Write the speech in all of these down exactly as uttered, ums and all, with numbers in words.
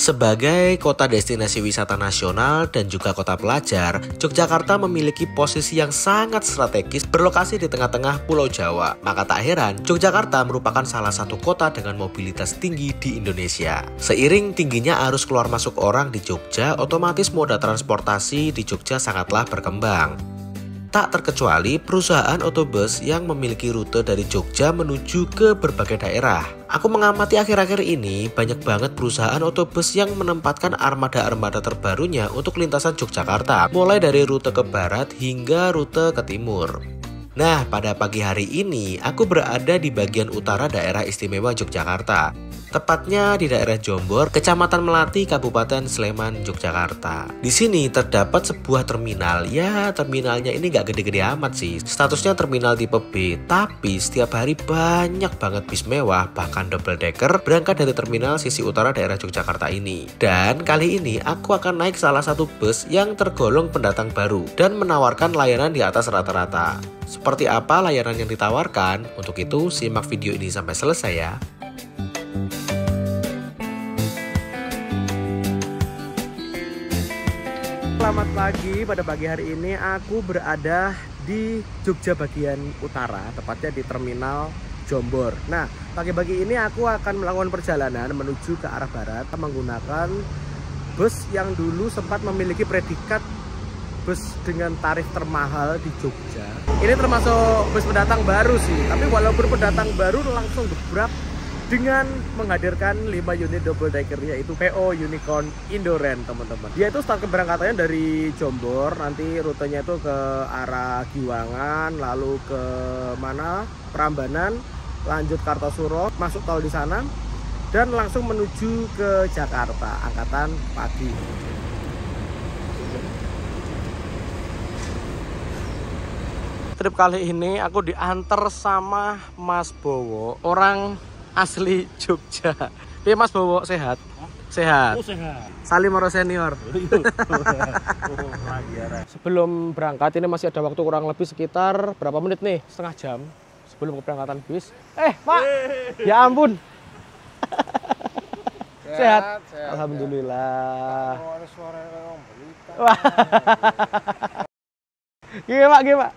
Sebagai kota destinasi wisata nasional dan juga kota pelajar, Yogyakarta memiliki posisi yang sangat strategis berlokasi di tengah-tengah Pulau Jawa. Maka tak heran, Yogyakarta merupakan salah satu kota dengan mobilitas tinggi di Indonesia. Seiring tingginya arus keluar masuk orang di Jogja, otomatis moda transportasi di Jogja sangatlah berkembang. Tak terkecuali perusahaan otobus yang memiliki rute dari Jogja menuju ke berbagai daerah. Aku mengamati akhir-akhir ini banyak banget perusahaan otobus yang menempatkan armada-armada terbarunya untuk lintasan Yogyakarta, mulai dari rute ke barat hingga rute ke timur. Nah, pada pagi hari ini aku berada di bagian utara daerah istimewa Yogyakarta. Tepatnya di daerah Jombor, Kecamatan Melati, Kabupaten Sleman, Yogyakarta. Di sini terdapat sebuah terminal. Ya, terminalnya ini nggak gede-gede amat sih. Statusnya terminal tipe B, tapi setiap hari banyak banget bis mewah, bahkan double decker, berangkat dari terminal sisi utara daerah Yogyakarta ini. Dan kali ini aku akan naik salah satu bus yang tergolong pendatang baru dan menawarkan layanan di atas rata-rata. Seperti apa layanan yang ditawarkan? Untuk itu, simak video ini sampai selesai ya. Selamat pagi, pada pagi hari ini aku berada di Jogja bagian utara, tepatnya di terminal Jombor. Nah, pagi-pagi ini aku akan melakukan perjalanan menuju ke arah barat menggunakan bus yang dulu sempat memiliki predikat bus dengan tarif termahal di Jogja. Ini termasuk bus pendatang baru sih, tapi walaupun pendatang baru langsung gebrak dengan menghadirkan lima unit double decker, yaitu P O Unicorn Indoren, teman-teman. Dia itu start keberangkatannya dari Jombor, nanti rutenya itu ke arah Giwangan, lalu ke mana? Prambanan, lanjut Kartosuro, masuk tol di sana, dan langsung menuju ke Jakarta, angkatan pagi. Trip kali ini aku diantar sama Mas Bowo, orang asli Jogja. Iya Mas Bowo, sehat? Hah? Sehat. Oh, sehat. Salim Moro senior. Sebelum berangkat ini masih ada waktu kurang lebih sekitar berapa menit nih? Setengah jam sebelum keberangkatan bis. Eh, Pak. Ya ampun. Sehat, sehat. Sehat. Alhamdulillah. Wah. Gimana, Pak? Gimana?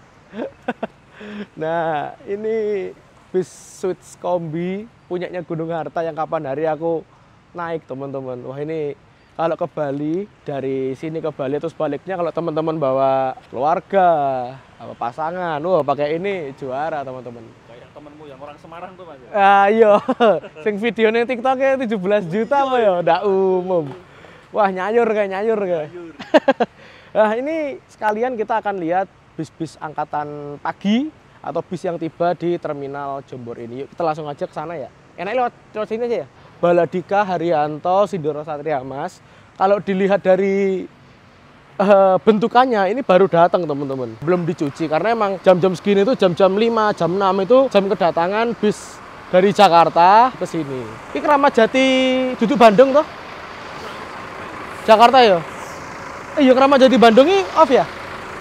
Nah, ini bis Switch Kombi punyanya Gunung Harta yang kapan hari aku naik, teman-teman. Wah, ini kalau ke Bali, dari sini ke Bali terus baliknya kalau teman-teman bawa keluarga, bawa pasangan, wah pakai ini juara, teman-teman. Kayak temenmu yang orang Semarang tuh, Mas. Ayo, sing videonya TikToknya tujuh belas juta apa ya, ndak umum. Wah, nyayur kayak nyayur kayak. Nah, ini sekalian kita akan lihat bis-bis angkatan pagi atau bis yang tiba di terminal Jombor ini. Yuk kita langsung aja ke sana ya. Enaknya lewat, lewat sini aja ya. Baladika, Haryanto, Sindoro Satria Mas. Kalau dilihat dari uh, bentukannya ini baru datang, teman-teman. Belum dicuci karena emang jam-jam segini tuh jam-jam lima, jam enam itu jam kedatangan bis dari Jakarta ke sini. Ini Keramat Jati duduk Bandung toh? Jakarta ya? Eh, iya Keramat Jati Bandung ini off ya?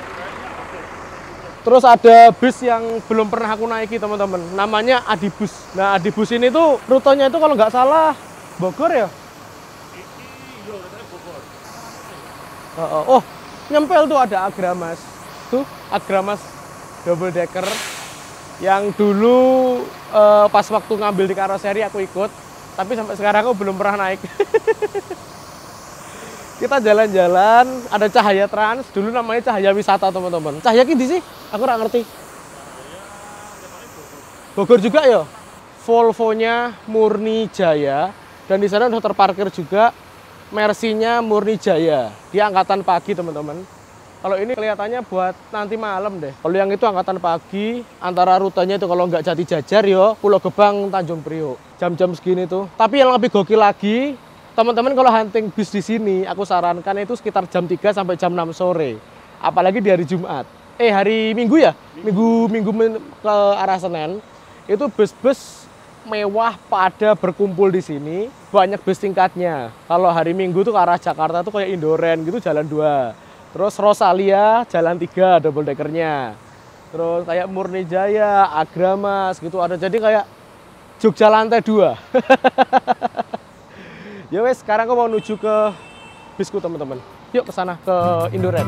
Terus ada bis yang belum pernah aku naiki, teman-teman. Namanya Adibus. Nah, Adibus ini tuh rutenya itu kalau nggak salah Bogor ya? Oh, oh, nyempel tuh ada Agramas. Tuh, Agramas double decker. Yang dulu uh, pas waktu ngambil di karoseri aku ikut. Tapi sampai sekarang aku belum pernah naik. Kita jalan-jalan, ada Cahaya Trans, dulu namanya Cahaya Wisata, teman-teman. Cahaya gini sih, aku nggak ngerti. Bogor juga ya. Volvo-nya Murni Jaya, dan di sana udah terparkir juga Mercy-nya Murni Jaya. Dia angkatan pagi, teman-teman. Kalau ini kelihatannya buat nanti malam deh. Kalau yang itu angkatan pagi, antara rutenya itu kalau nggak Jati Jajar yo, Pulau Gebang, Tanjung Priok. Jam-jam segini tuh. Tapi yang lebih gokil lagi, teman-teman kalau hunting bis di sini, aku sarankan itu sekitar jam tiga sampai jam enam sore. Apalagi di hari Jumat. Eh, hari Minggu ya? Minggu Minggu ke arah Senin. Itu bus-bus mewah pada berkumpul di sini. Banyak bus tingkatnya. Kalau hari Minggu tuh ke arah Jakarta tuh kayak Indoren gitu, jalan dua. Terus Rosalia, jalan tiga, double deckernya. Terus kayak Murni Jaya, Agramas gitu ada. Jadi kayak Jogja lantai dua. Ya wes, sekarang aku mau menuju ke bisku teman-teman. Yuk ke sana, ke Indoren.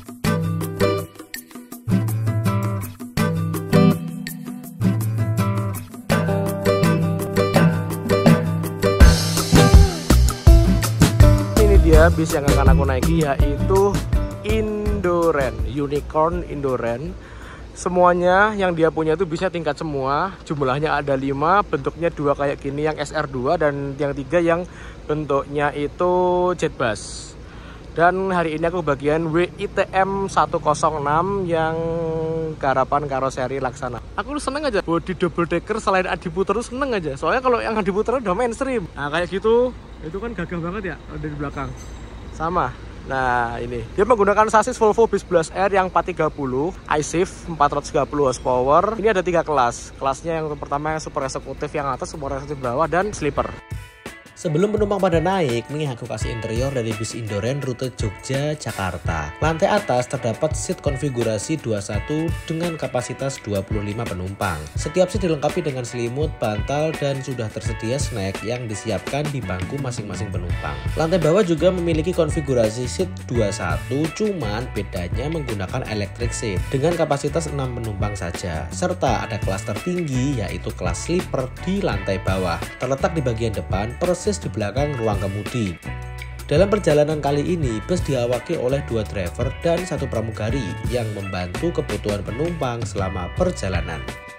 Ini dia bis yang akan aku naiki, yaitu Indoren, Unicorn Indoren. Semuanya yang dia punya itu bisnya tingkat semua, jumlahnya ada lima, bentuknya dua kayak gini yang S R dua dan yang tiga yang bentuknya itu jet bus. Dan hari ini aku bagian W I T M seratus enam yang garapan karoseri Laksana. Aku seneng aja body double decker selain Adiputer tuh seneng aja, soalnya kalau yang Adiputer udah mainstream. Nah kayak gitu, itu kan gagah banget ya ada di belakang. Sama. Nah ini, dia menggunakan sasis Volvo B sebelas R yang empat tiga puluh, iShift empat ratus tiga puluh horsepower. Ini ada tiga kelas. Kelasnya yang pertama yang super eksekutif yang atas, super eksekutif bawah, dan sleeper. Sebelum penumpang pada naik, nih aku kasih interior dari bis Indoren rute Jogja, Jakarta. Lantai atas terdapat seat konfigurasi dua puluh satu dengan kapasitas dua puluh lima penumpang. Setiap seat dilengkapi dengan selimut, bantal, dan sudah tersedia snack yang disiapkan di bangku masing-masing penumpang. Lantai bawah juga memiliki konfigurasi seat dua puluh satu, cuman bedanya menggunakan electric seat dengan kapasitas enam penumpang saja. Serta ada kelas tertinggi yaitu kelas sleeper di lantai bawah. Terletak di bagian depan persis di belakang ruang kemudi. Dalam perjalanan kali ini, bus diawaki oleh dua driver dan satu pramugari yang membantu kebutuhan penumpang selama perjalanan.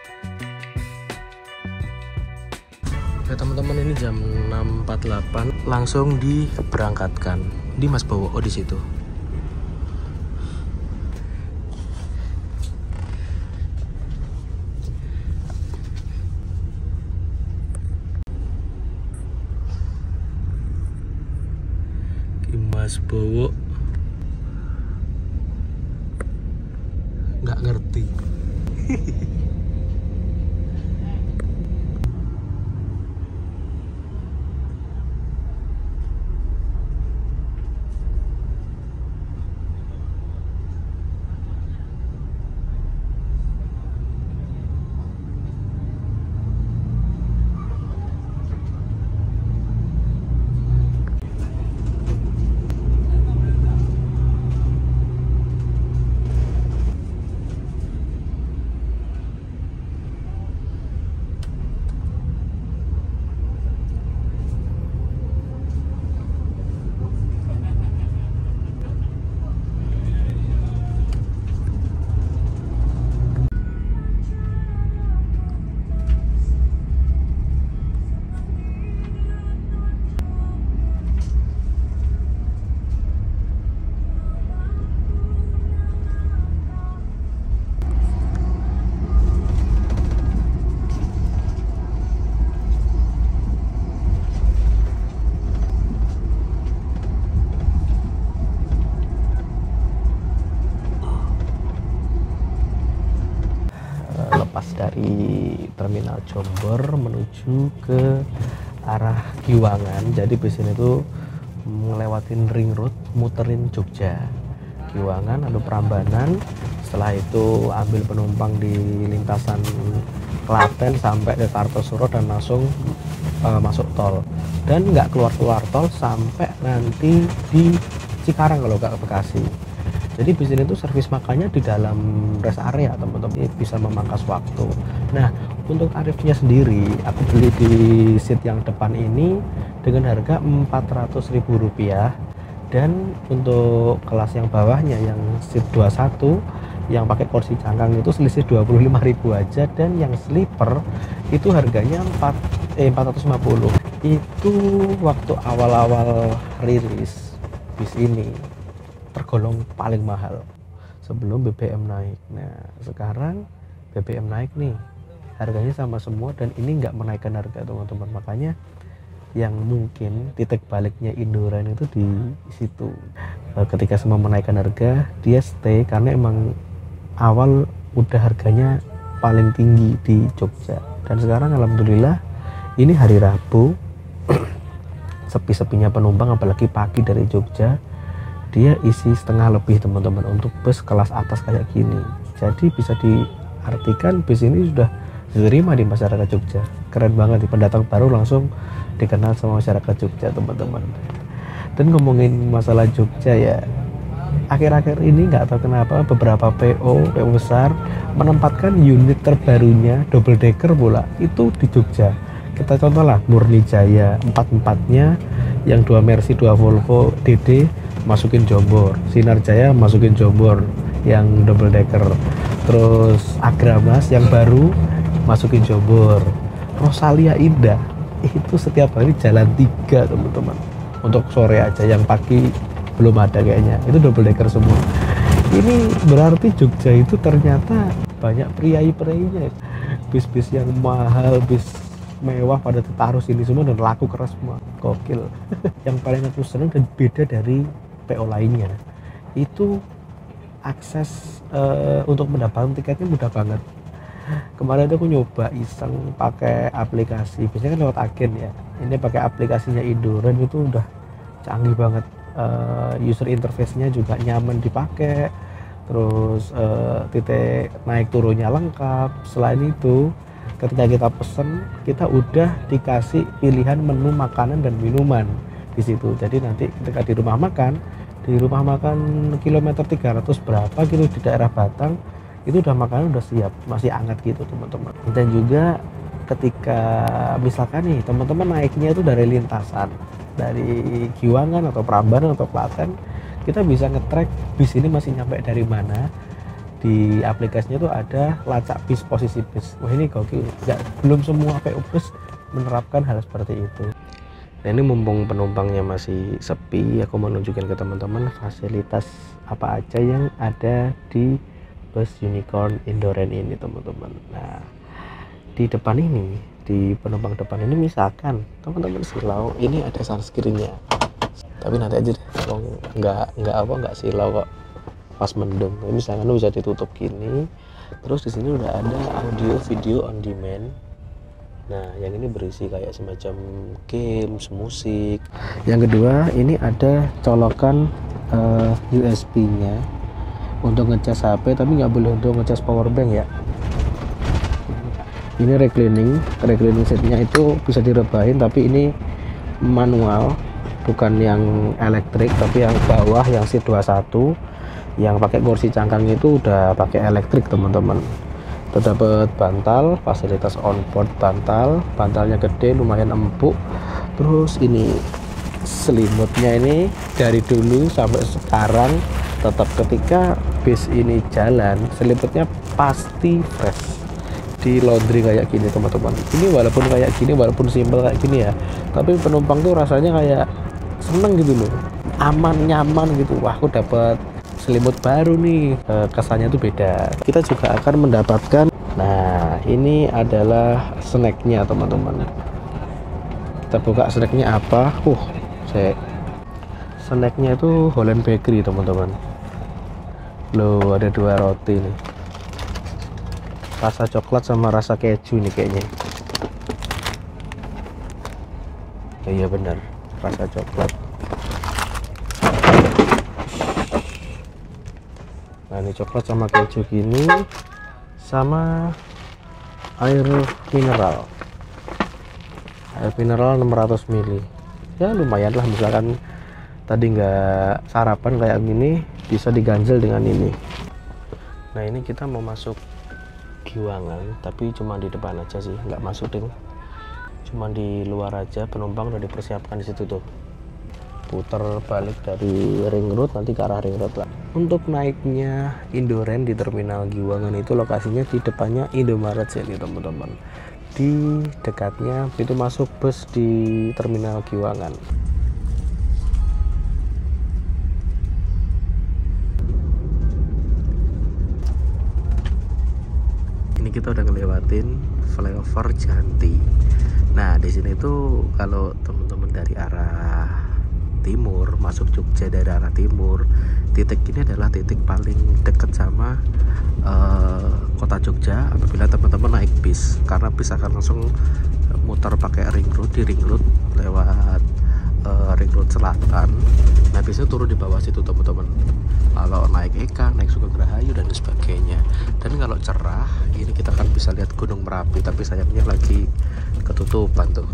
Oke teman-teman, ini jam enam empat puluh delapan langsung diberangkatkan. Di Mas Bowo, oh di situ. Mas Bowo nggak ngerti. Lepas dari terminal Jombor menuju ke arah Giwangan, jadi bis ini tuh ngelewatin ring road, muterin Jogja, Giwangan, lalu Prambanan. Setelah itu ambil penumpang di lintasan Klaten sampai ke Kartosuro dan langsung uh, masuk tol, dan nggak keluar-keluar tol sampai nanti di Cikarang kalau nggak ke Bekasi. Jadi bis ini tuh servis makannya di dalam rest area teman-teman, bisa memangkas waktu. Nah untuk tarifnya sendiri aku beli di seat yang depan ini dengan harga empat ratus ribu rupiah, dan untuk kelas yang bawahnya yang seat dua puluh satu yang pakai kursi cangkang itu selisih dua puluh lima ribu aja, dan yang sleeper itu harganya empat ratus lima puluh. Itu waktu awal-awal rilis bis ini tergolong paling mahal sebelum B B M naik. Nah sekarang B B M naik nih, harganya sama semua, dan ini nggak menaikkan harga teman-teman. Makanya yang mungkin titik baliknya Indoren itu di situ. Ketika semua menaikkan harga, dia stay karena emang awal udah harganya paling tinggi di Jogja. Dan sekarang alhamdulillah ini hari Rabu, sepi-sepinya penumpang, apalagi pagi dari Jogja. Dia isi setengah lebih teman-teman untuk bus kelas atas kayak gini. Jadi bisa diartikan bis ini sudah diterima di masyarakat Jogja. keren banget, di pendatang baru langsung dikenal sama masyarakat Jogja teman-teman. Dan ngomongin masalah Jogja ya, akhir-akhir ini nggak tahu kenapa beberapa P O P O besar menempatkan unit terbarunya double decker pula itu di Jogja. Kita contoh lah Murni Jaya empat empatnya yang dua Mercy dua Volvo D D masukin Jombor, Sinar Jaya masukin Jombor yang double decker, terus Agramas yang baru masukin Jombor, Rosalia Indah itu setiap hari jalan tiga teman-teman. Untuk sore aja, yang pagi belum ada kayaknya, itu double decker semua. Ini berarti Jogja itu ternyata banyak priai-priainya, bis-bis yang mahal, bis mewah pada taruh sini semua dan laku keras semua, gokil. Yang paling aku seneng dan beda dari P O lainnya itu akses uh, untuk mendapatkan tiketnya mudah banget. Kemarin itu aku nyoba iseng pakai aplikasi, biasanya kan lewat agen ya, ini pakai aplikasinya Indoren itu udah canggih banget. Uh, user interface-nya juga nyaman dipakai, terus uh, titik naik turunnya lengkap. Selain itu ketika kita pesen kita udah dikasih pilihan menu makanan dan minuman di situ. Jadi nanti ketika di rumah makan, di rumah makan kilometer tiga ratus berapa gitu di daerah Batang, itu udah makanan udah siap, masih hangat gitu teman-teman. Dan juga ketika misalkan nih teman-teman naiknya itu dari lintasan, dari Giwangan atau Prambanan atau Klaten, kita bisa nge-track bis ini masih nyampe dari mana. Di aplikasinya tuh ada lacak bis, posisi bis. Wah ini gokil, nggak, belum semua P O bus menerapkan hal seperti itu. Nah ini mumpung penumpangnya masih sepi, aku mau nunjukin ke teman-teman fasilitas apa aja yang ada di bus Unicorn Indoren ini teman-teman. Nah di depan ini, di penumpang depan ini misalkan teman-teman silau, ini ada sunscreennya. Tapi nanti aja deh, nggak nggak apa nggak silau kok pas mendung. Ini misalkan bisa ditutup gini, terus di sini udah ada audio video on demand. Nah, yang ini berisi kayak semacam games, musik. Yang kedua, ini ada colokan uh, U S B-nya untuk ngecas H P, tapi nggak boleh untuk ngecas power bank ya. Ini reclining, reclining setnya itu bisa direbahin, tapi ini manual, bukan yang elektrik, tapi yang bawah yang seat dua puluh satu, yang pakai kursi cangkang itu udah pakai elektrik teman-teman. Terdapat bantal, fasilitas onboard bantal, bantalnya gede, lumayan empuk. Terus ini selimutnya ini dari dulu sampai sekarang tetap ketika bis ini jalan, selimutnya pasti fresh, di laundry kayak gini teman-teman. Ini walaupun kayak gini, walaupun simple kayak gini ya, tapi penumpang tuh rasanya kayak seneng gitu loh, aman, nyaman gitu. Wah aku dapat selimut baru nih, e, kesannya tuh beda. Kita juga akan mendapatkan, nah ini adalah snacknya teman-teman. Kita buka snacknya apa? Uh, saya snacknya itu Holland Bakery teman-teman. Loh ada dua roti nih, rasa coklat sama rasa keju nih kayaknya. Oh, iya benar, rasa coklat. Nah ini coklat sama keju gini, sama air mineral, air mineral enam ratus mililiter. Ya lumayan lah, misalkan tadi nggak sarapan kayak gini, bisa diganjel dengan ini. Nah ini kita mau masuk Giwangan, tapi cuma di depan aja sih, nggak masuk ding, cuma di luar aja. Penumpang udah dipersiapkan di situ tuh, putar balik dari ring road nanti ke arah ring road lah. Untuk naiknya Indoren di terminal Giwangan itu lokasinya di depannya Indomaret sini teman-teman, di dekatnya pintu masuk bus di terminal Giwangan. Ini kita udah ngelewatin flyover Janti. Nah di sini tuh kalau teman-teman dari arah timur masuk Jogja, dari arah timur, titik ini adalah titik paling dekat sama uh, kota Jogja apabila teman-teman naik bis, karena bis akan langsung muter pakai ring road, di ring road lewat uh, ring road selatan. Nah biasanya turun di bawah situ teman-teman, kalau naik Eka, naik Sugeng Rahayu dan sebagainya. Dan kalau cerah ini kita akan bisa lihat Gunung Merapi, tapi sayangnya lagi ketutupan tuh.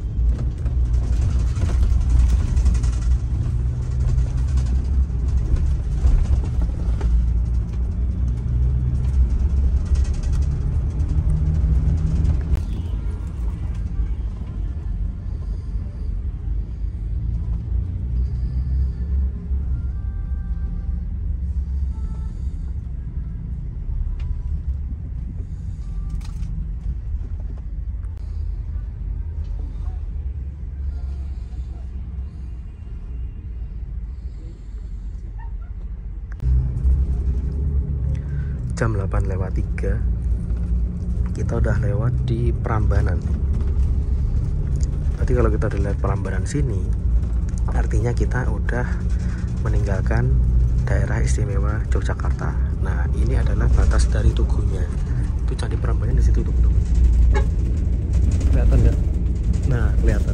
Jam delapan lewat tiga kita udah lewat di Prambanan. Berarti kalau kita udah lihat Prambanan sini artinya kita udah meninggalkan daerah istimewa Yogyakarta. Nah ini adalah batas dari Tugunya. Itu Candi Prambanan di situ tuh, teman-teman. Kelihatan nggak? Nah kelihatan.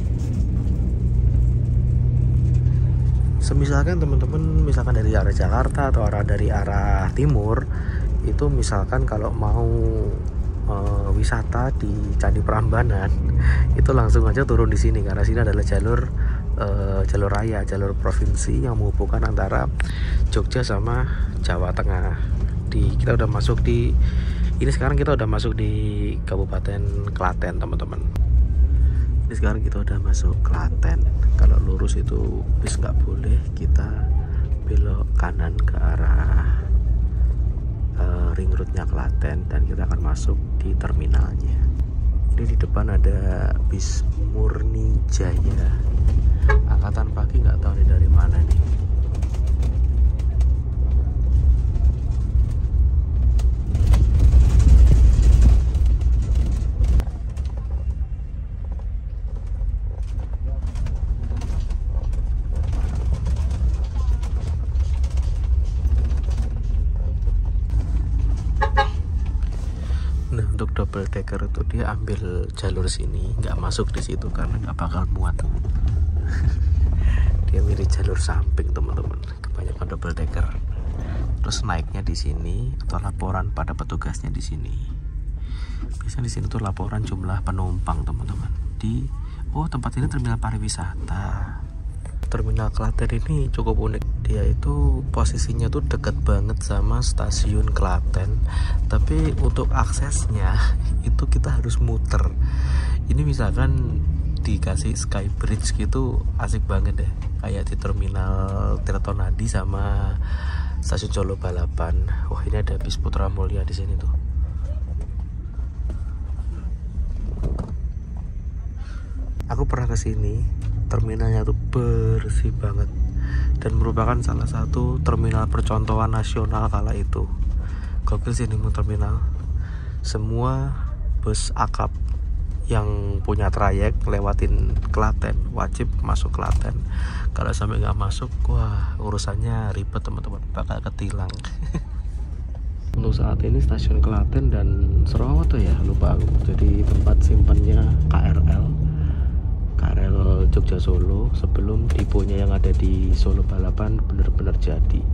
Semisalkan teman-teman misalkan dari arah Jakarta atau arah dari arah timur itu, misalkan kalau mau e, wisata di Candi Prambanan itu langsung aja turun di sini karena sini adalah jalur e, jalur raya, jalur provinsi yang menghubungkan antara Jogja sama Jawa Tengah. Di kita udah masuk di ini sekarang kita udah masuk di Kabupaten Klaten, teman-teman. Ini sekarang kita udah masuk Klaten. Kalau lurus itu bis nggak boleh, kita belok kanan ke arah uh, ring roadnya Klaten dan kita akan masuk di terminalnya. Ini di depan ada bis Murni Jaya. Angkatan pagi nggak tahu nih dari mana nih. Double decker itu dia ambil jalur sini, nggak masuk di situ karena nggak bakal muat. Dia milih jalur samping, teman-teman. Kebanyakan double decker. Terus naiknya di sini atau laporan pada petugasnya di sini. Biasanya di sini tuh laporan jumlah penumpang, teman-teman. Di oh tempat ini terminal pariwisata. Terminal Klaten ini cukup unik. Dia itu posisinya tuh deket banget sama stasiun Klaten, tapi untuk aksesnya itu kita harus muter. Ini misalkan dikasih sky bridge gitu asik banget deh, kayak di terminal Tirtonadi sama stasiun Solo Balapan. Wah ini ada bis Putra Mulia di sini tuh. Aku pernah kesini, terminalnya tuh bersih banget dan merupakan salah satu terminal percontohan nasional kala itu. Gokil sih ini terminal. Semua bus akap yang punya trayek lewatin Klaten wajib masuk Klaten. Kalau sampai nggak masuk, wah urusannya ribet, teman-teman, bakal ketilang. Untuk saat ini stasiun Klaten dan Surawoto ya, lupa aku, jadi tempat simpannya K R L K R L Jogja Solo sebelum deponya yang ada di Solo Balapan benar-benar jadi.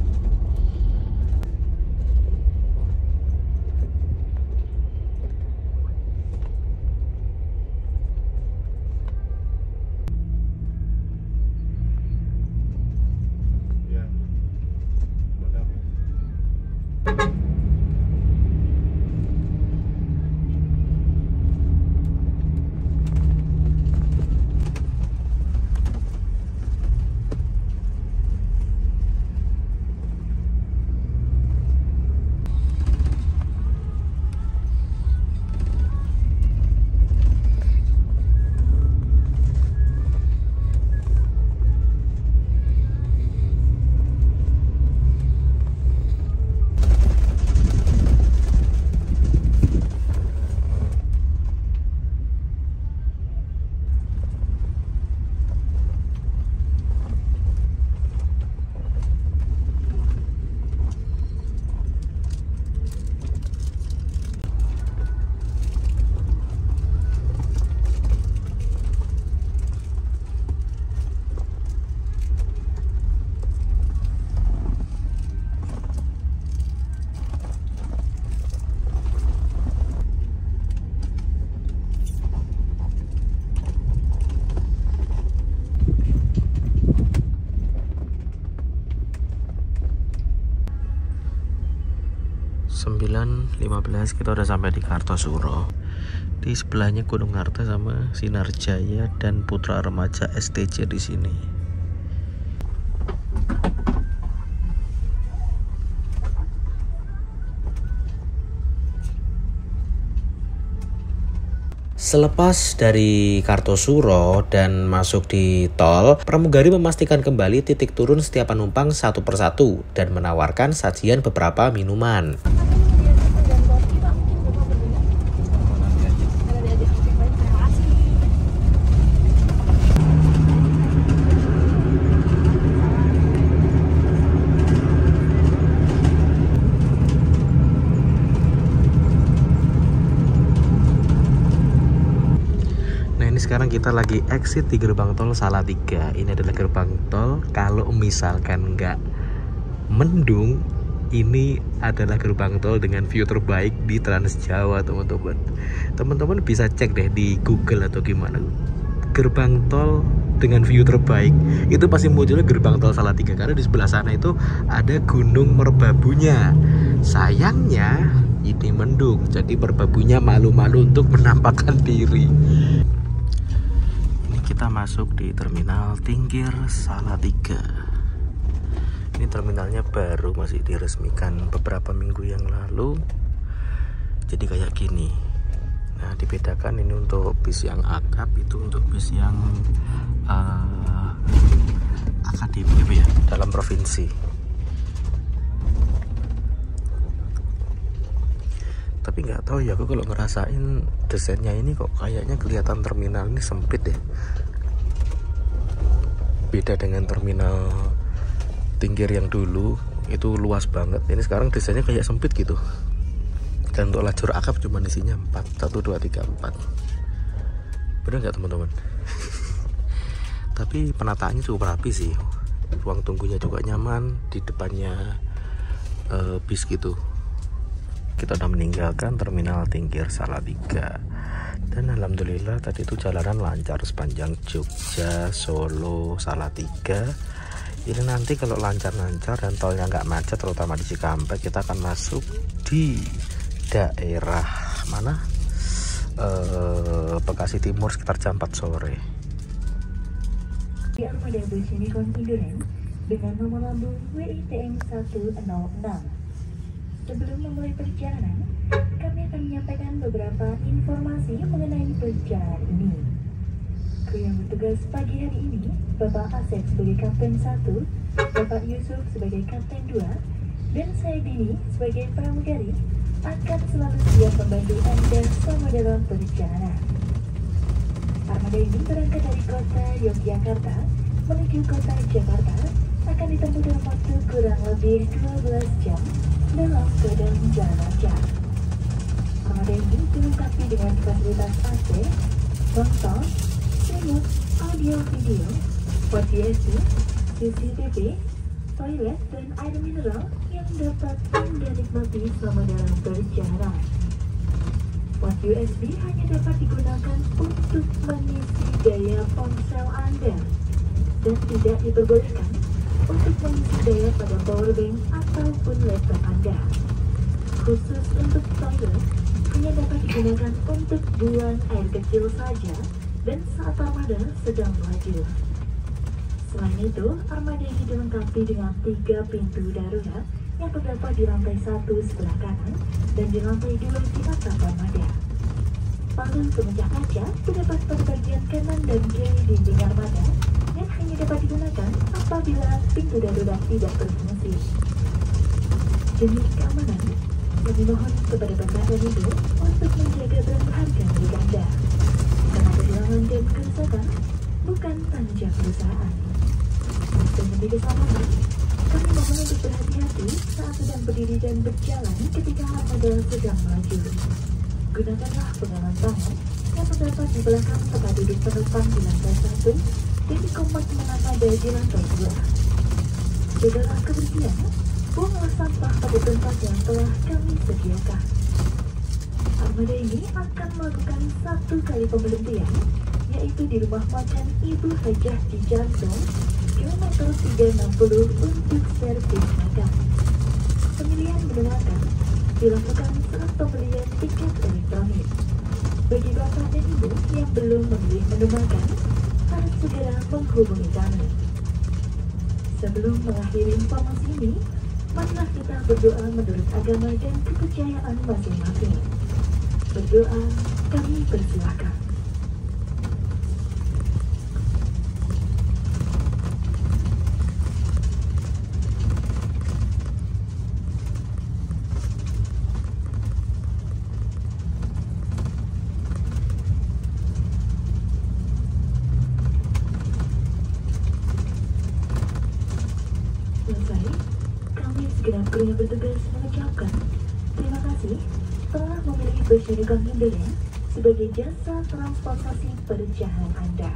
sembilan lima belas kita udah sampai di Kartosuro. Di sebelahnya Gunung Harta sama Sinar Jaya dan Putra Remaja S T J di sini. Selepas dari Kartosuro dan masuk di tol, pramugari memastikan kembali titik turun setiap penumpang satu persatu dan menawarkan sajian beberapa minuman. Sekarang kita lagi exit di gerbang tol Salatiga. Ini adalah gerbang tol kalau misalkan nggak mendung, ini adalah gerbang tol dengan view terbaik di Trans Jawa, teman-teman. Teman-teman bisa cek deh di Google atau gimana. Gerbang tol dengan view terbaik itu pasti munculnya gerbang tol Salatiga, karena di sebelah sana itu ada Gunung Merbabunya. Sayangnya ini mendung, jadi Merbabunya malu-malu untuk menampakkan diri. Kita masuk di terminal Tingkir Salatiga. Ini terminalnya baru, masih diresmikan beberapa minggu yang lalu. Jadi kayak gini. Nah, dibedakan ini untuk bis yang akap, itu untuk bis yang uh, akademi ya, dalam provinsi. Tapi nggak tahu ya, aku kalau ngerasain desainnya ini kok kayaknya kelihatan terminal ini sempit deh. Beda dengan terminal Tingkir yang dulu, itu luas banget. Ini sekarang desainnya kayak sempit gitu. Dan untuk lajur akap cuma isinya empat, satu, dua, tiga, empat. Bener nggak teman-teman? Tapi penataannya cukup rapi sih. Ruang tunggunya juga nyaman, di depannya uh, bis gitu. Kita udah meninggalkan terminal Tingkir Salatiga. Dan alhamdulillah tadi itu jalanan lancar sepanjang Jogja, Solo, Salatiga. Ini nanti kalau lancar-lancar dan tolnya nggak macet, terutama di Cikampek, kita akan masuk di daerah mana? Eh, Bekasi Timur sekitar jam empat sore. Di armada bus Unicorn Endurance dengan nomor lambung W I T M satu nol enam. Sebelum memulai perjalanan, kami akan menyampaikan beberapa informasi mengenai perjalanan ini. Kru yang bertugas pagi hari ini, Bapak Asep sebagai Kapten satu, Bapak Yusuf sebagai Kapten dua, dan saya Dini sebagai pramugari akan selalu siap membantu Anda selama dalam perjalanan. Armada ini berangkat dari kota Yogyakarta menuju kota Jakarta, akan ditempuh dalam waktu kurang lebih dua belas jam dalam keadaan jalan lancar. Armada ini dilengkapi dengan fasilitas A C, nonton, selimut, audio video, port U S B, C C T V, toilet, dan air mineral yang dapat Anda nikmati selama dalam perjalanan. Port U S B hanya dapat digunakan untuk mengisi daya ponsel Anda dan tidak diperbolehkan untuk mengisi daya pada powerbank ataupun laptop Anda. Khusus untuk toilet, hanya dapat digunakan untuk buang air kecil saja dan saat armada sedang melaju. Selain itu, armada ini dilengkapi dengan tiga pintu darurat yang terdapat di lantai satu sebelah kanan dan di lantai dua di atap armada. Palu pemecah kaca terdapat pada bagian kanan dan kiri dinding armada yang hanya dapat digunakan apabila pintu darurat tidak berfungsi. Demi keamanan, kami mohon kepada Bapak dan Ibu untuk menjaga barang berharga milik Anda. Karena kehilangan dan kerusakan bukan tanggung perusahaan. Dan demi keselamatan, kami mohon untuk berhati-hati saat sedang berdiri dan berjalan ketika armada sedang melaju. Gunakanlah pegangan tangan yang terdapat di belakang tempat duduk penumpang di lantai satu dan di kompartemen armada di lantai dua. Jagalah kebersihan, buanglah sampah pada tempat yang telah kami sediakan. Armada ini akan melakukan satu kali pemberhentian, yaitu di rumah makan Ibu Hajah di Jantung, kilometer tiga ratus enam puluh untuk servis makan. Pemilihan menu makan dilakukan saat pembelian tiket elektronik. Bagi bapak dan ibu yang belum membeli menu makan, harus segera menghubungi kami. Sebelum mengakhiri informasi ini, marilah kita berdoa menurut agama dan kepercayaan masing-masing. Berdoa, kami persilahkan. Selesai, kami segenap kru yang bertugas mengucapkan terima kasih telah memilih bus Unicorn Hinderland sebagai jasa transportasi perjalanan Anda.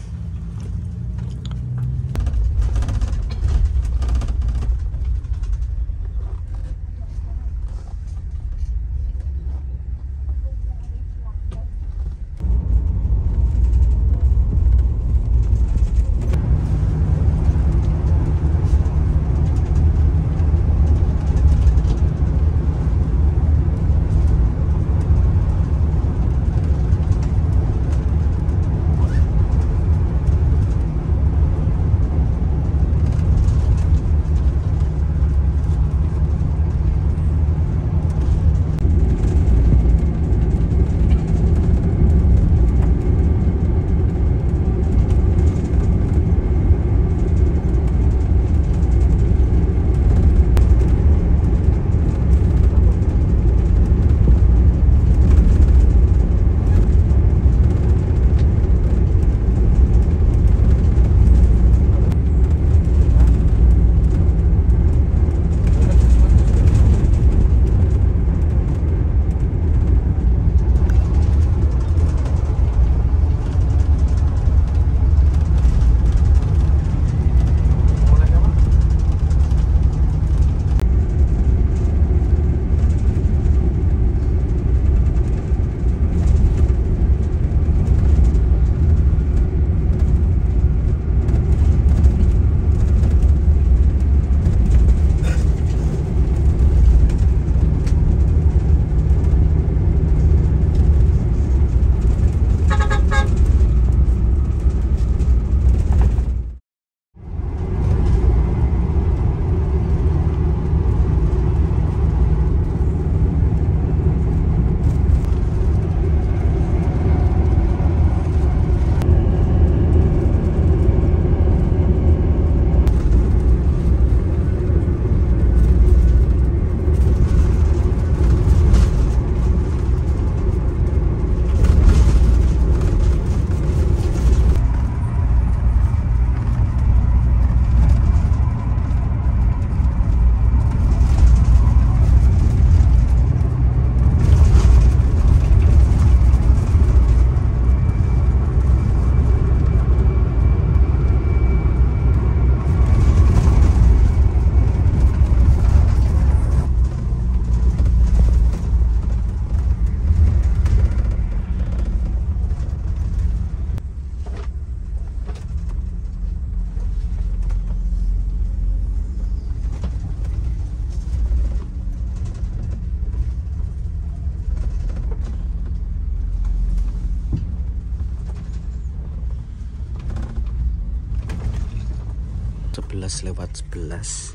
sebelas lewat sebelas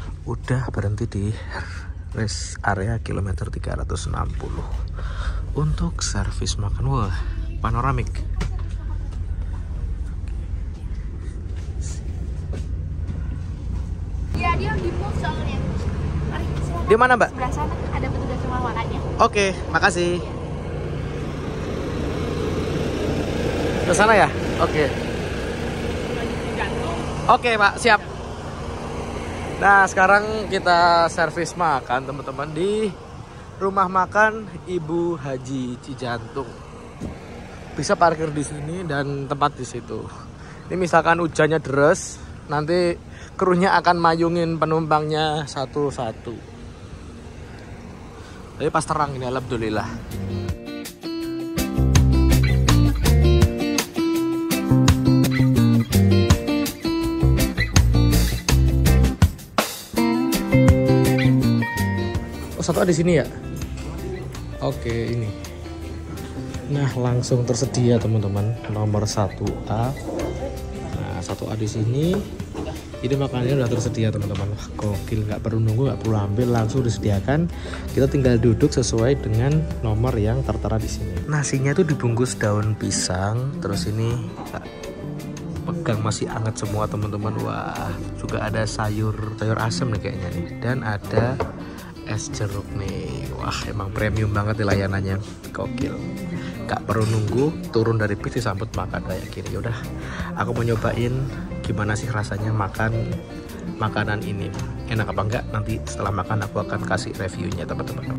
udah berhenti di rest area kilometer tiga ratus enam puluh untuk servis makan. Wah, panoramik. Ya, dia di mall soalnya. Mari, silakan. Di mana, Mbak? Sebelah sana ada petugas rumah makannya. Oke, makasih. Ke sana ya? Oke. Oke, Pak, siap. Nah, sekarang kita servis makan, teman-teman, di rumah makan Ibu Haji Cijantung. Bisa parkir di sini dan tempat di situ. Ini misalkan hujannya deras, nanti krunya akan mayungin penumpangnya satu-satu. Tapi pas terang ini, alhamdulillah. satu A di sini ya? Oke, ini. Nah, langsung tersedia teman-teman nomor satu A. Nah, satu A di sini. Ini makanannya udah tersedia teman-teman. Wah, gokil, nggak perlu nunggu, nggak perlu ambil, langsung disediakan. Kita tinggal duduk sesuai dengan nomor yang tertera di sini. Nasinya tuh dibungkus daun pisang, terus ini pegang masih hangat semua teman-teman. Wah, juga ada sayur sayur asem nih kayaknya nih, dan ada es jeruk nih. Wah, emang premium banget nih layanannya, gokil. Gak perlu nunggu, turun dari bis disambut makan kayak gini. Yaudah, aku mau nyobain gimana sih rasanya makan makanan ini. Enak apa enggak? Nanti setelah makan aku akan kasih reviewnya teman-teman.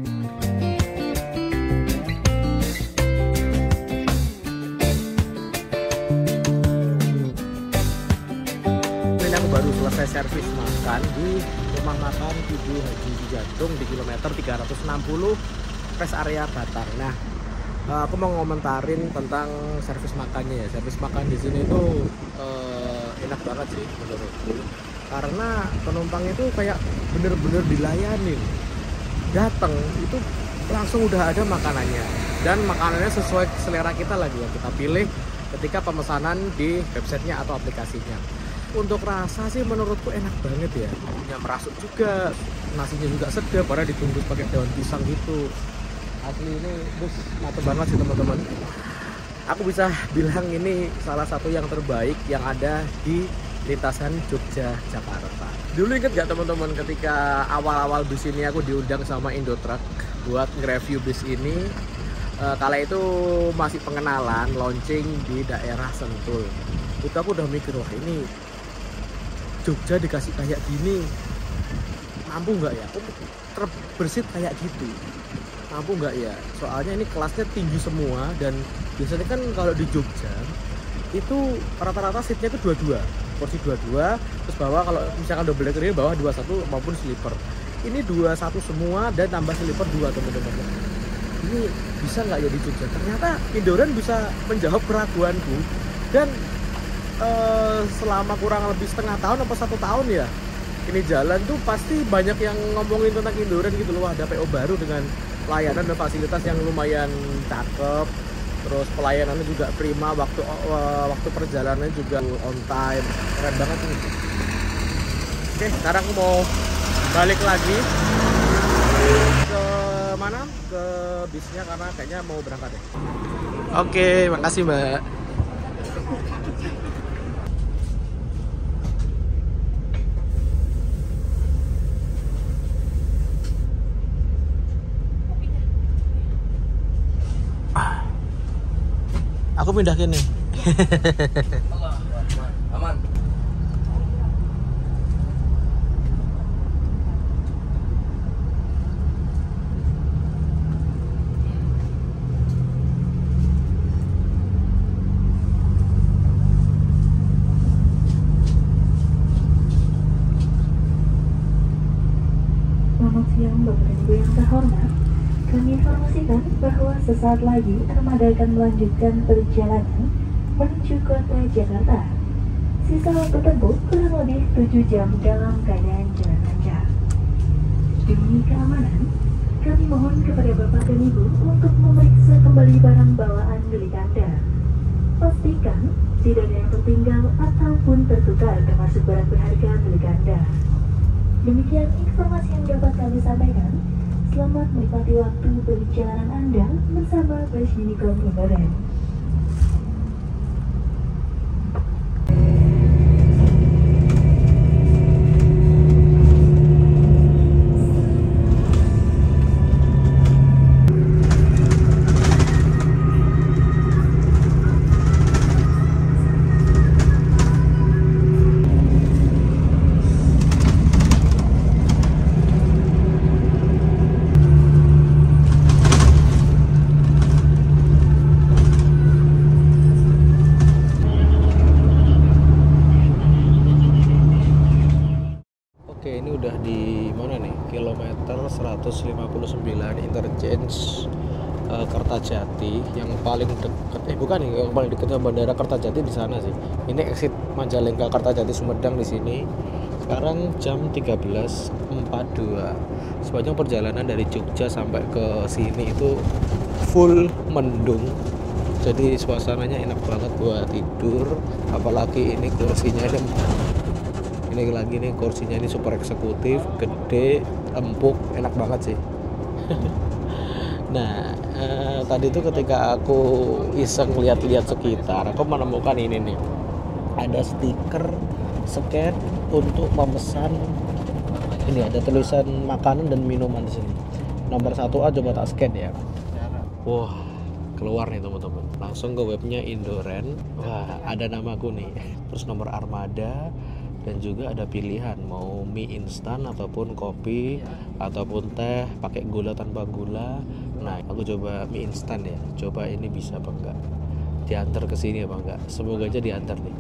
Ini aku baru selesai servis makan di rumah makan Ibu Haji Jantung di kilometer tiga ratus enam puluh rest area Batang. Nah, aku mau ngomentarin tentang servis makannya ya. Servis makan di sini tuh uh, enak banget sih menurutku. Karena penumpang itu kayak bener-bener dilayanin. Datang itu langsung udah ada makanannya. Dan makanannya sesuai selera kita lagi yang kita pilih ketika pemesanan di websitenya atau aplikasinya. Untuk rasa sih menurutku enak banget ya. Punya merasuk juga, nasinya juga sedap, karena dibungkus pakai daun pisang gitu. Asli ini bus mantap banget sih teman-teman. Aku bisa bilang ini salah satu yang terbaik yang ada di lintasan Jogja Jakarta. Dulu inget gak teman-teman ketika awal-awal bis ini aku diundang sama Indotruck buat nge-review bis ini. E, kala itu masih pengenalan, launching di daerah Sentul. Itu aku udah mikir, wah ini Jogja dikasih kayak gini mampu nggak ya? Aku terbersit kayak gitu. Mampu nggak ya? Soalnya ini kelasnya tinggi semua, dan biasanya kan kalau di Jogja itu rata-rata seatnya itu dua-dua, kursi dua-dua, terus bawah kalau misalkan double decker ini bawah dua satu maupun sleeper. Ini dua satu semua dan tambah sleeper dua teman-teman. Ini bisa nggak ya di Jogja? Ternyata Indoran bisa menjawab keraguanku, dan uh, selama kurang lebih setengah tahun atau satu tahun ya ini jalan tuh pasti banyak yang ngomongin tentang Indoran gitu loh. Ada P O baru dengan pelayanan dan fasilitas yang lumayan cakep, terus pelayanannya juga prima, waktu uh, waktu perjalanannya juga on time, keren banget nih. Oke, sekarang aku mau balik lagi ke mana, ke bisnya karena kayaknya mau berangkat ya. Oke, makasih Mbak. Aku pindah ke nih. Aman. Selamat siang Bapak Ibu yang terhormat. Kami informasikan bahwa sesaat lagi armada akan melanjutkan perjalanan menuju kota Jakarta. Sisa waktu tempuh kurang lebih tujuh jam dalam keadaan jalan lancar. Demi keamanan, kami mohon kepada Bapak dan Ibu untuk memeriksa kembali barang bawaan milik Anda. Pastikan tidak ada yang tertinggal ataupun tertukar termasuk barang berharga milik Anda. Demikian informasi yang dapat kami sampaikan. Selamat menikmati waktu perjalanan Anda bersama Bus Unicorn Indoran. Oke, ini udah di mana nih? Kilometer seratus lima puluh sembilan interchange uh, Kertajati, yang paling dekat. Eh bukan nih, yang paling dekatnya Bandara Kertajati di sana sih. Ini exit Majalengka Kertajati Sumedang di sini. Sekarang jam tiga belas empat puluh dua. Sepanjang perjalanan dari Jogja sampai ke sini itu full mendung. Jadi suasananya enak banget buat tidur. Apalagi ini kursinya ini, ini lagi nih kursinya ini super eksekutif, gede, empuk, enak banget sih. Nah, eh, tadi itu ketika aku iseng lihat-lihat sekitar, aku menemukan ini nih. Ada stiker scan untuk memesan. Ini ada tulisan makanan dan minuman di sini. Nomor satu A coba tak scan ya. Wah, keluar nih teman-teman. Langsung ke webnya Indoren. Wah, ada namaku nih. Terus nomor armada. Dan juga ada pilihan mau mie instan ataupun kopi ataupun teh pakai gula tanpa gula. Nah, aku coba mie instan ya. Coba ini bisa apa enggak? Diantar ke sini apa enggak? Semoga aja diantar nih.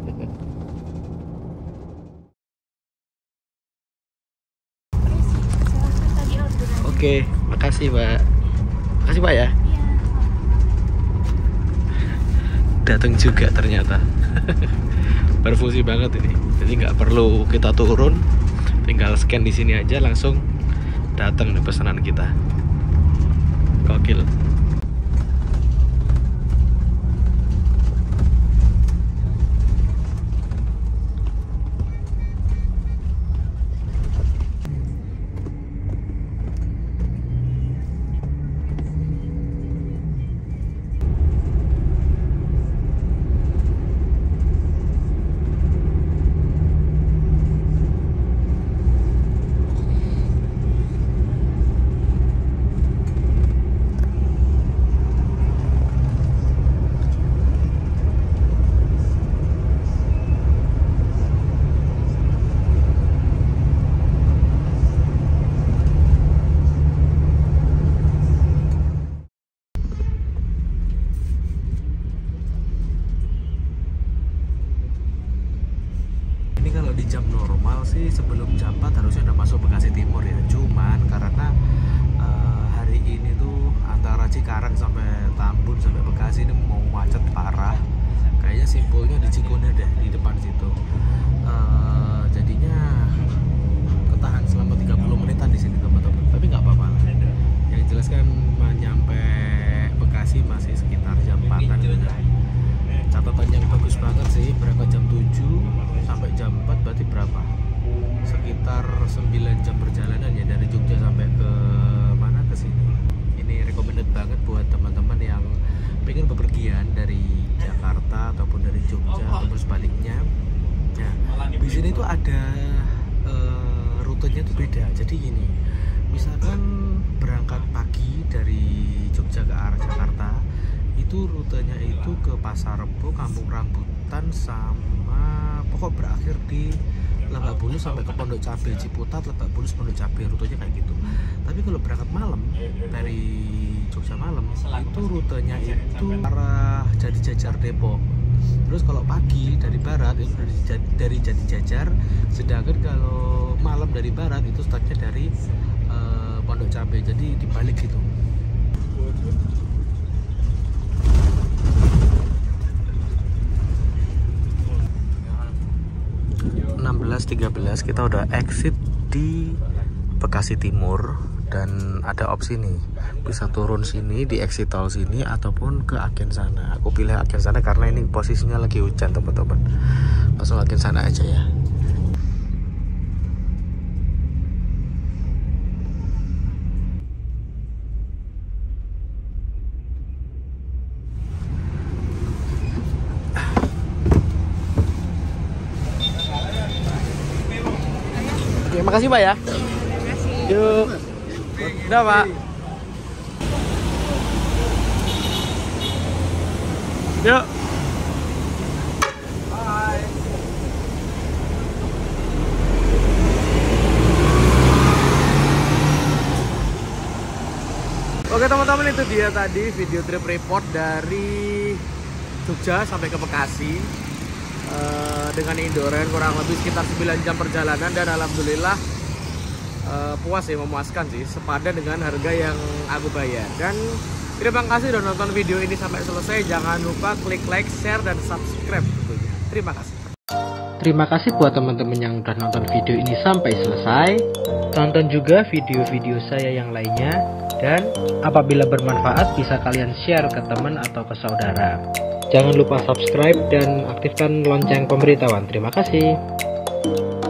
Silahkan tadi orderan. Oke, makasih Mbak. Makasih Pak ya. Iya. Datang juga ternyata. Berfungsi banget ini. Jadi nggak perlu kita turun, tinggal scan di sini aja langsung datang nih pesanan kita. Gokil. Ini kalau di jam normal sih sebelum jam empat harusnya udah masuk Bekasi Timur ya. Cuman karena uh, hari ini tuh antara Cikarang sampai Tambun sampai Bekasi ini mau macet parah. Kayaknya simpulnya di Cikunir deh, di depan situ. Uh, jadinya ketahan selama tiga puluh menitan di sini teman-teman. Tapi nggak apa-apa. Yang jelas kan nyampe Bekasi masih sekitar jam empatan. Catatan yang bagus banget sih, berangkat jam tujuh sampai jam empat berarti berapa? Sekitar sembilan jam perjalanan ya dari Jogja sampai ke mana ke sini. Ini recommended banget buat teman-teman yang pengen bepergian dari Jakarta ataupun dari Jogja ataupun sebaliknya. Nah, di sini tuh ada uh, rutenya tuh beda. Jadi gini, misalkan berangkat pagi dari Jogja ke arah Jakarta, itu rutenya itu ke Pasar Rebo, Kampung Rambutan, sama pokok berakhir di Lebak Bulus sampai ke Pondok Cabe, Ciputat, Lebak Bulus, Pondok Cabe, rutenya kayak gitu. Tapi kalau berangkat malam dari Jogja malam, itu rutenya itu arah Jadi Jajar Depok. Terus kalau pagi dari barat itu dari, dari Jadi Jajar, sedangkan kalau malam dari barat itu startnya dari uh, Pondok Cabe. Jadi dibalik gitu. enam belas tiga belas kita udah exit di Bekasi Timur dan ada opsi nih, bisa turun sini di exit tol sini ataupun ke Agen sana. Aku pilih Agen sana karena ini posisinya lagi hujan teman-teman. Langsung Agen sana aja ya. Oke, makasih Pak ya. Makasih. Yuk. Udah Pak. Yuk. Bye. Oke teman-teman, itu dia tadi video trip report dari Jogja sampai ke Bekasi. Uh, dengan Indoren kurang lebih sekitar sembilan jam perjalanan dan alhamdulillah uh, puas ya, memuaskan sih, sepadan dengan harga yang aku bayar. Dan terima kasih udah nonton video ini sampai selesai. Jangan lupa klik like, share, dan subscribe tentunya. Terima kasih. Terima kasih buat teman-teman yang udah nonton video ini sampai selesai. Tonton juga video-video saya yang lainnya. Dan apabila bermanfaat bisa kalian share ke teman atau ke saudara. Jangan lupa subscribe dan aktifkan lonceng pemberitahuan. Terima kasih.